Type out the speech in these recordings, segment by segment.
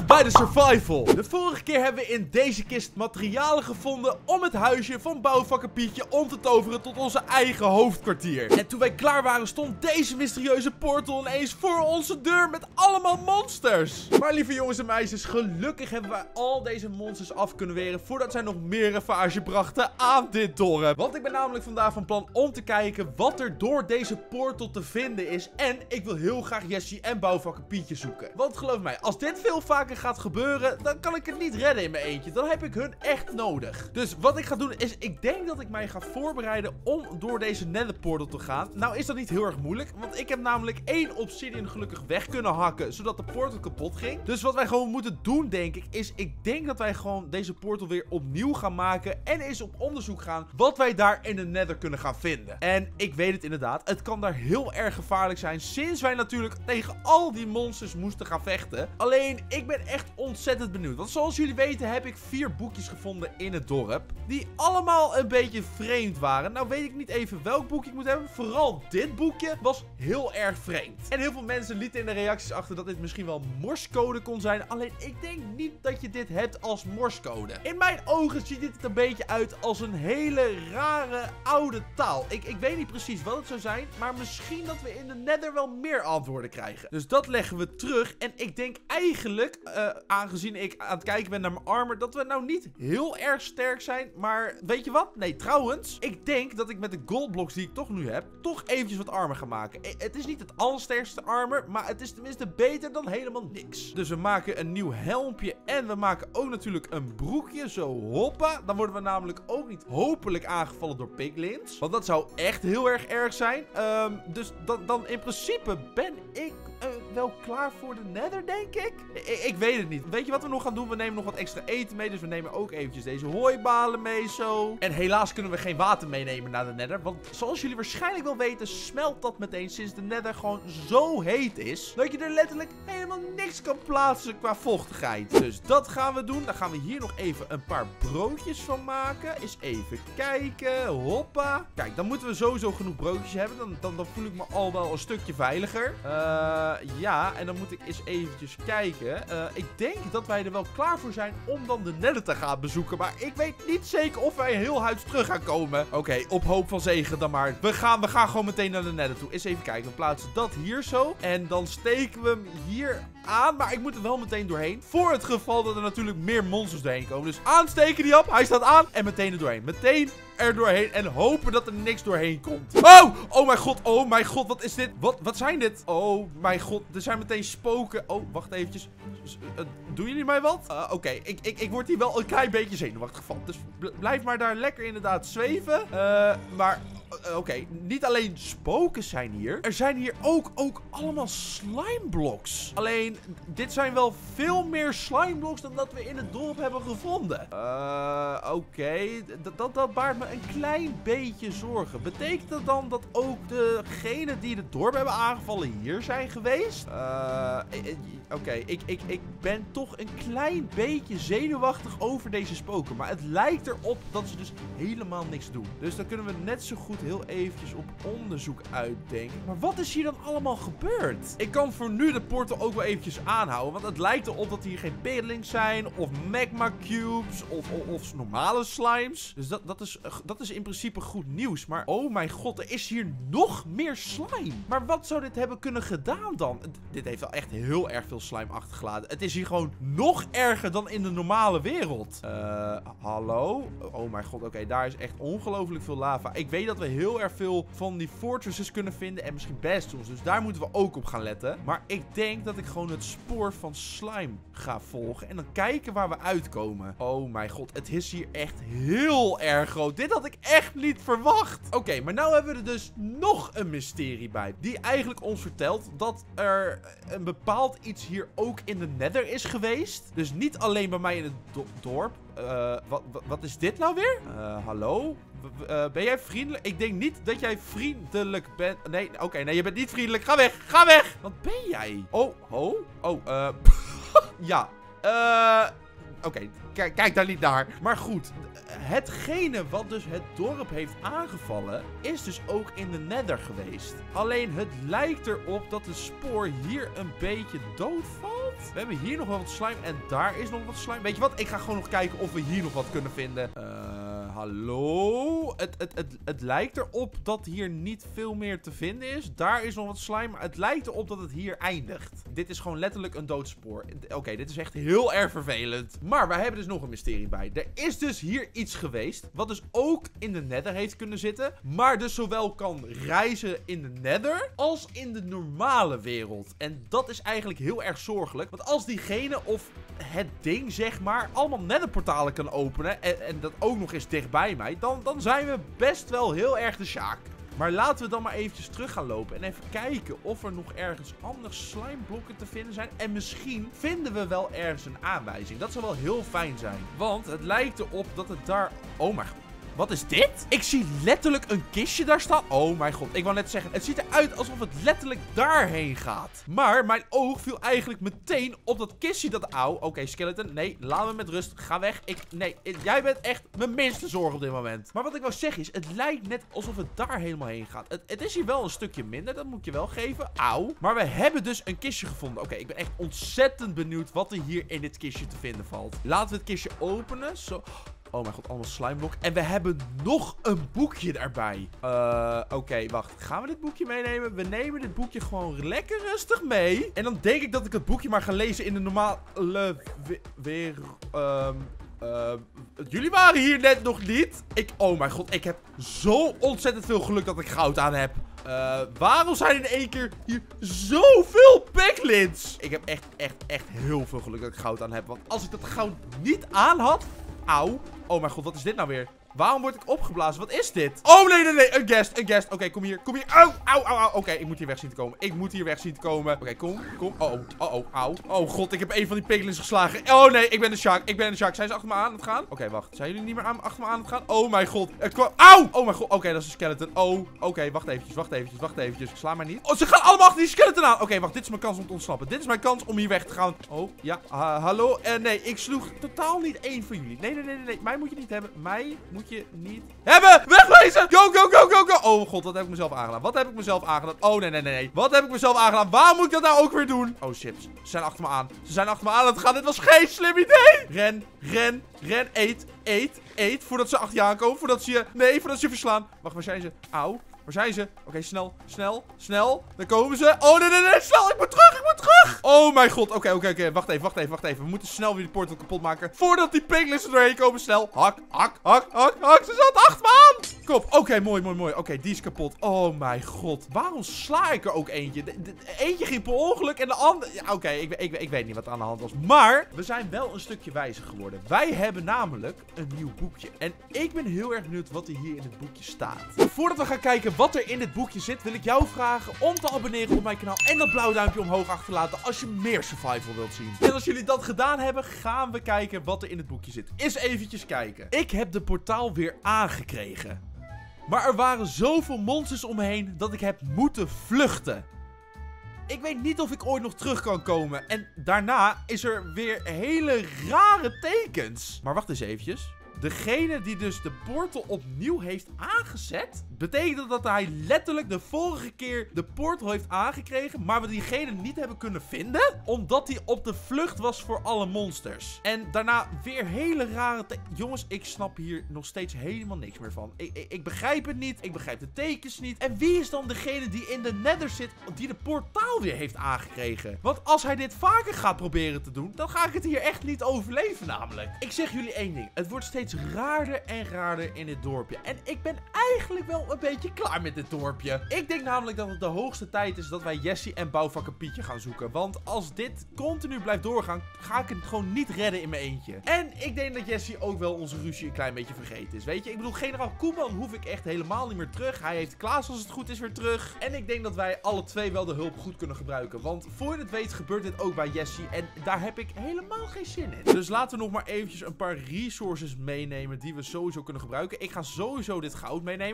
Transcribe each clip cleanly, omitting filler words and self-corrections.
bij de survival. De vorige keer hebben we in deze kist materialen gevonden om het huisje van Bouwvakker Pietje om te toveren tot onze eigen hoofdkwartier. En toen wij klaar waren stond deze mysterieuze portal ineens voor onze deur met allemaal monsters. Maar lieve jongens en meisjes, gelukkig hebben wij al deze monsters af kunnen weren voordat zij nog meer ravage brachten aan dit dorp. Want ik ben namelijk vandaag van plan om te kijken wat er door deze portal te vinden is. En ik wil heel graag Jessie en Bouwvakker Pietje zoeken. Want geloof mij, als dit veel vaker gaat gebeuren, dan kan ik het niet redden in mijn eentje. Dan heb ik hun echt nodig. Dus wat ik ga doen is, ik denk dat ik mij ga voorbereiden om door deze netherportal te gaan. Nou is dat niet heel erg moeilijk, want ik heb namelijk 1 obsidian gelukkig weg kunnen hakken, zodat de portal kapot ging. Dus wat wij gewoon moeten doen, denk ik, is ik denk dat wij gewoon deze portal weer opnieuw gaan maken en eens op onderzoek gaan wat wij daar in de nether kunnen gaan vinden. En ik weet het inderdaad, het kan daar heel erg gevaarlijk zijn, sinds wij natuurlijk tegen al die monsters moesten gaan vechten. Alleen, ik ben echt ontzettend benieuwd. Want zoals jullie weten heb ik 4 boekjes gevonden in het dorp, die allemaal een beetje vreemd waren. Nou weet ik niet even welk boekje ik moet hebben. Vooral dit boekje was heel erg vreemd. En heel veel mensen lieten in de reacties achter dat dit misschien wel morsecode kon zijn. Alleen, ik denk niet dat je dit hebt als morsecode. In mijn ogen ziet dit er een beetje uit als een hele rare oude taal. Ik weet niet precies wat het zou zijn, maar misschien dat we in de nether wel meer antwoorden krijgen. Dus dat leggen we terug. En ik denk eigenlijk, aangezien ik aan het kijken ben naar mijn armor, dat we nou niet heel erg sterk zijn. Maar weet je wat? Nee, trouwens, ik denk dat ik met de goldblocks die ik toch nu heb, toch eventjes wat armor ga maken. Het is niet het allersterkste armor, maar het is tenminste beter dan helemaal niks. Dus we maken een nieuw helmpje en we maken ook natuurlijk een broekje. Zo, hoppa. Dan worden we namelijk ook niet hopelijk aangevallen door piglins. Want dat zou echt heel erg zijn. Dus dan in principe ben ik wel klaar voor de nether, denk ik. Ik weet het niet. Weet je wat we nog gaan doen? We nemen nog wat extra eten mee. Dus we nemen ook eventjes deze hooibalen mee zo. En helaas kunnen we geen water meenemen naar de nether. Want zoals jullie waarschijnlijk wel weten, smelt dat meteen sinds de nether gewoon zo heet is, dat je er letterlijk helemaal niks kan plaatsen qua vochtigheid. Dus dat gaan we doen. Dan gaan we hier nog even een paar broodjes van maken. Eens even kijken. Hoppa. Kijk, dan moeten we sowieso genoeg broodjes hebben. Dan voel ik me al wel een stukje veiliger. Ja, en dan moet ik eens eventjes kijken. Ik denk dat wij er wel klaar voor zijn om dan de nether te gaan bezoeken. Maar ik weet niet zeker of wij heel huids terug gaan komen. Oké, op hoop van zegen dan maar. We gaan gewoon meteen naar de nether toe. Eens even kijken. We plaatsen dat hier zo. En dan steken we hem hier aan. Maar ik moet er wel meteen doorheen. Voor het geval dat er natuurlijk meer monsters doorheen komen. Dus aansteken die op. Hij staat aan. En meteen er doorheen. Meteen er doorheen en hopen dat er niks doorheen komt. Oh mijn god, wat is dit? Wat zijn dit? Oh mijn god, er zijn meteen spoken. Oh, wacht eventjes. Doen jullie mij wat? Oké, ik word hier wel een klein beetje zenuwachtig van. Dus blijf maar daar lekker inderdaad zweven. Maar oké, niet alleen spoken zijn hier. Er zijn hier ook allemaal slimeblocks. Alleen, dit zijn wel veel meer slimeblocks dan dat we in het dorp hebben gevonden. Oké, dat baart me een klein beetje zorgen. Betekent dat dan dat ook degenen die het dorp hebben aangevallen hier zijn geweest? Oké, ik ben toch een klein beetje zenuwachtig over deze spoken. Maar het lijkt erop dat ze dus helemaal niks doen. Dus dan kunnen we net zo goed heel eventjes op onderzoek uitdenken. Maar wat is hier dan allemaal gebeurd? Ik kan voor nu de portal ook wel eventjes aanhouden. Want het lijkt erop dat hier geen piglins zijn. Of magma cubes. Of normale slimes. Dus dat is in principe goed nieuws. Maar oh mijn god, er is hier nog meer slime. Maar wat zou dit hebben kunnen gedaan dan? Dit heeft wel echt heel erg veel slime achtergelaten. Het is hier gewoon nog erger dan in de normale wereld. Hallo? Oh mijn god, oké, daar is echt ongelooflijk veel lava. Ik weet dat we heel erg veel van die fortresses kunnen vinden. En misschien bastions. Dus daar moeten we ook op gaan letten. Maar ik denk dat ik gewoon het spoor van slime ga volgen. En dan kijken waar we uitkomen. Oh mijn god, het is hier echt heel erg groot. Dit had ik echt niet verwacht. Oké, maar nou hebben we er dus nog een mysterie bij. Die eigenlijk ons vertelt dat er een bepaald iets hier ook in de nether is geweest. Dus niet alleen bij mij in het dorp. Wat is dit nou weer? Hallo? Ben jij vriendelijk? Ik denk niet dat jij vriendelijk bent. Nee, oké, nee, je bent niet vriendelijk. Ga weg, ga weg! Wat ben jij? Ja. Oké, kijk daar niet naar. Maar goed, hetgene wat dus het dorp heeft aangevallen, is dus ook in de nether geweest. Alleen het lijkt erop dat de spoor hier een beetje doodvalt. We hebben hier nog wel wat slime en daar is nog wat slime. Weet je wat? Ik ga gewoon nog kijken of we hier nog wat kunnen vinden. Hallo? Het lijkt erop dat hier niet veel meer te vinden is. Daar is nog wat slime, maar het lijkt erop dat het hier eindigt. Dit is gewoon letterlijk een doodspoor. Oké, dit is echt heel erg vervelend. Maar wij hebben dus nog een mysterie bij. Er is dus hier iets geweest, wat dus ook in de Nether heeft kunnen zitten, maar dus zowel kan reizen in de Nether als in de normale wereld. En dat is eigenlijk heel erg zorgelijk, want als diegene of het ding, zeg maar, allemaal Netherportalen kan openen en dat ook nog eens dichtbij mij, dan zijn we best wel heel erg de Sjaak. Maar laten we dan maar eventjes terug gaan lopen en even kijken of er nog ergens anders slimeblokken te vinden zijn. En misschien vinden we wel ergens een aanwijzing. Dat zou wel heel fijn zijn. Want het lijkt erop dat het daar... Oh mijn god. Wat is dit? Ik zie letterlijk een kistje daar staan. Oh mijn god. Ik wou net zeggen, het ziet eruit alsof het letterlijk daarheen gaat. Maar mijn oog viel eigenlijk meteen op dat kistje dat... Auw. Oké, skeleton. Nee, laat me met rust. Ga weg. Nee, jij bent echt mijn minste zorg op dit moment. Maar wat ik wou zeggen is, het lijkt net alsof het daar helemaal heen gaat. Het is hier wel een stukje minder. Dat moet ik je wel geven. Auw. Maar we hebben dus een kistje gevonden. Oké, ik ben echt ontzettend benieuwd wat er hier in dit kistje te vinden valt. Laten we het kistje openen. Zo... Oh mijn god, allemaal slimeblok. En we hebben nog een boekje daarbij. Oké, wacht. Gaan we dit boekje meenemen? We nemen dit boekje gewoon lekker rustig mee. En dan denk ik dat ik het boekje maar ga lezen in de normale... jullie waren hier net nog niet. Oh mijn god, ik heb zo ontzettend veel geluk dat ik goud aan heb. Waarom zijn in één keer hier zoveel piglins? Ik heb echt heel veel geluk dat ik goud aan heb. Want als ik dat goud niet aan had... Auw. Oh mijn god, wat is dit nou weer? Waarom word ik opgeblazen? Wat is dit? Oh, nee. Een guest. Oké, kom hier. Auw. Oké, ik moet hier weg zien te komen. Oké, kom. Auw. Oh god, ik heb een van die piglins geslagen. Oh nee, ik ben de Sjaak. Zijn ze achter me aan het gaan? Oké, wacht. Zijn jullie niet meer achter me aan het gaan? Oh mijn god. Auw! Oh mijn god. Oké, dat is een skeleton. Oh, oké. Wacht eventjes. Sla maar niet. Oh, ze gaan allemaal achter die skeleton aan. Oké, wacht. Dit is mijn kans om te ontsnappen. Dit is mijn kans om hier weg te gaan. Oh, ja. Hallo? Nee, ik sloeg totaal niet één van jullie. Nee. Mij moet je niet hebben. Mij moet je niet hebben. Wegwezen! Go! Oh god, wat heb ik mezelf aangedaan? Oh, nee. Wat heb ik mezelf aangedaan? Waar moet ik dat nou ook weer doen? Oh shit. Ze zijn achter me aan. aan het gaan. Dit was geen slim idee. Ren. Eet. Voordat ze achter je aankomen. Voordat ze je verslaan. Wacht, waar zijn ze? Auw. Waar zijn ze? Oké, snel. Daar komen ze. Oh, nee, snel. Ik moet terug. Oh mijn god. Oké. Wacht even. We moeten snel weer die portal kapot maken. Voordat die piglins er doorheen komen. Snel. Hak. Ze zaten achter me aan. Kom. Oké, mooi. Oké, die is kapot. Oh mijn god. Waarom sla ik er ook eentje? Eentje ging per ongeluk en de andere... Ja, oké, ik weet niet wat er aan de hand was. Maar we zijn wel een stukje wijzer geworden. Wij hebben namelijk een nieuw boekje. En ik ben heel erg benieuwd wat er hier in het boekje staat. Voordat we gaan kijken wat er in dit boekje zit, wil ik jou vragen om te abonneren op mijn kanaal en dat blauwe duimpje omhoog achter te laten als je meer survival wilt zien. En als jullie dat gedaan hebben, gaan we kijken wat er in het boekje zit. Eens eventjes kijken. Ik heb de portaal weer aangekregen. Maar er waren zoveel monsters om me heen dat ik heb moeten vluchten. Ik weet niet of ik ooit nog terug kan komen. En daarna is er weer hele rare tekens. Maar wacht eens eventjes. Degene die dus de portal opnieuw heeft aangezet, betekent dat hij letterlijk de vorige keer de portal heeft aangekregen, maar we diegene niet hebben kunnen vinden, omdat hij op de vlucht was voor alle monsters. En daarna weer hele rare jongens, ik snap hier nog steeds helemaal niks meer van. Ik begrijp het niet, ik begrijp de tekens niet. En wie is dan degene die in de Nether zit, die de portaal weer heeft aangekregen? Want als hij dit vaker gaat proberen te doen, dan ga ik het hier echt niet overleven namelijk. Ik zeg jullie één ding, het wordt steeds raarder en raarder in dit dorpje. En ik ben eigenlijk wel een beetje klaar met dit dorpje. Ik denk namelijk dat het de hoogste tijd is dat wij Jessie en Bouwvakker Pietje gaan zoeken. Want als dit continu blijft doorgaan, ga ik het gewoon niet redden in mijn eentje. En ik denk dat Jessie ook wel onze ruzie een klein beetje vergeten is. Weet je, ik bedoel, generaal Koeman hoef ik echt helemaal niet meer terug. Hij heeft Klaas als het goed is weer terug. En ik denk dat wij alle twee wel de hulp goed kunnen gebruiken. Want voor je het weet gebeurt dit ook bij Jessie. En daar heb ik helemaal geen zin in. Dus laten we nog maar eventjes een paar resources meenemen die we sowieso kunnen gebruiken. Ik ga sowieso dit goud meenemen, want je weet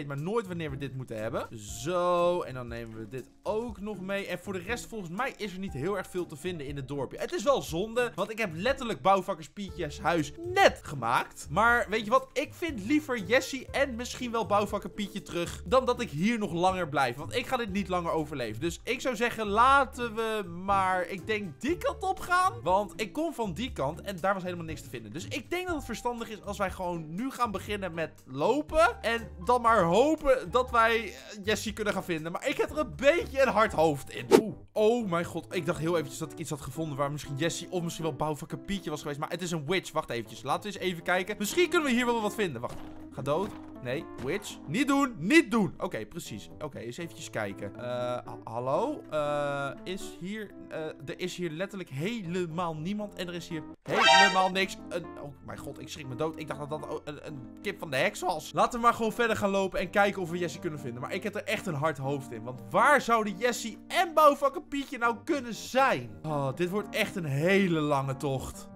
maar nooit wanneer we dit moeten hebben. Zo, en dan nemen we dit ook nog mee. En voor de rest, volgens mij is er niet heel erg veel te vinden in het dorpje. Het is wel zonde, want ik heb letterlijk Bouwvakkers Pietjes huis net gemaakt. Maar weet je wat? Ik vind liever Jessie en misschien wel Bouwvakker Pietje terug, dan dat ik hier nog langer blijf. Want ik ga dit niet langer overleven. Dus ik zou zeggen, laten we maar, ik denk, die kant op gaan. Want ik kom van die kant en daar was helemaal niks te vinden. Dus ik denk dat het verstandig is als wij gewoon nu gaan beginnen met lopen. En dan maar hopen dat wij Jessie kunnen gaan vinden. Maar ik heb er een beetje een hard hoofd in. Oeh, oh mijn god. Ik dacht heel eventjes dat ik iets had gevonden waar misschien Jessie of misschien wel Bouwvakker Pietje was geweest. Maar het is een witch. Wacht eventjes. Laten we eens even kijken. Misschien kunnen we hier wel wat vinden. Wacht. Ga dood. Nee, witch. Niet doen. Niet doen. Oké, precies. Oké, eens eventjes kijken. Hallo? Is hier... er is hier letterlijk helemaal niemand. En er is hier helemaal niks. Oh mijn god, ik schrik me dood. Ik dacht dat dat een kip van de heks was. Laten we maar gewoon verder gaan lopen en kijken of we Jessie kunnen vinden. Maar ik heb er echt een hard hoofd in. Want waar zouden Jessie en Bouwvakker Pietje nou kunnen zijn? Oh, dit wordt echt een hele lange tocht.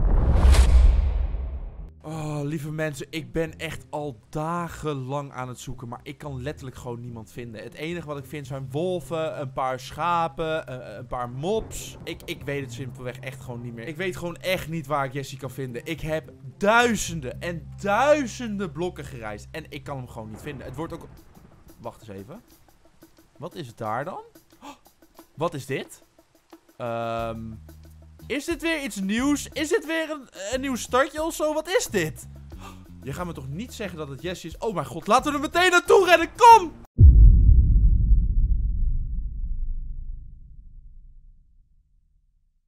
Oh, lieve mensen, ik ben echt al dagenlang aan het zoeken, maar ik kan letterlijk gewoon niemand vinden. Het enige wat ik vind zijn wolven, een paar schapen, een paar mops. Ik weet het simpelweg echt gewoon niet meer. Ik weet gewoon echt niet waar ik Jessie kan vinden. Ik heb duizenden en duizenden blokken gereisd en ik kan hem gewoon niet vinden. Het wordt ook... Wacht eens even. Wat is het daar dan? Oh, wat is dit? Is dit weer iets nieuws? Is dit weer een nieuw startje of zo? Wat is dit? Je gaat me toch niet zeggen dat het Jessie is? Oh mijn god, laten we er meteen naartoe rennen. Kom!